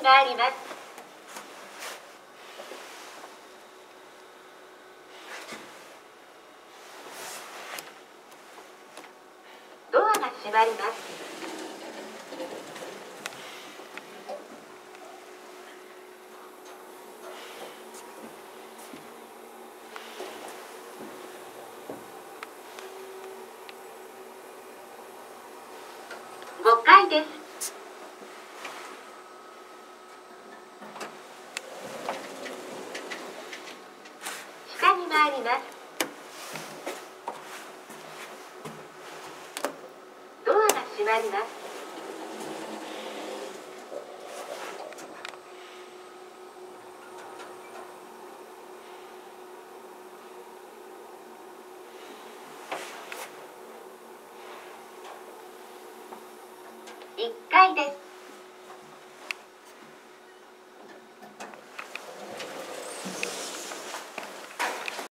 があります。ドアが閉まります。5階です。下に回ります。ドアが閉まります。1階です。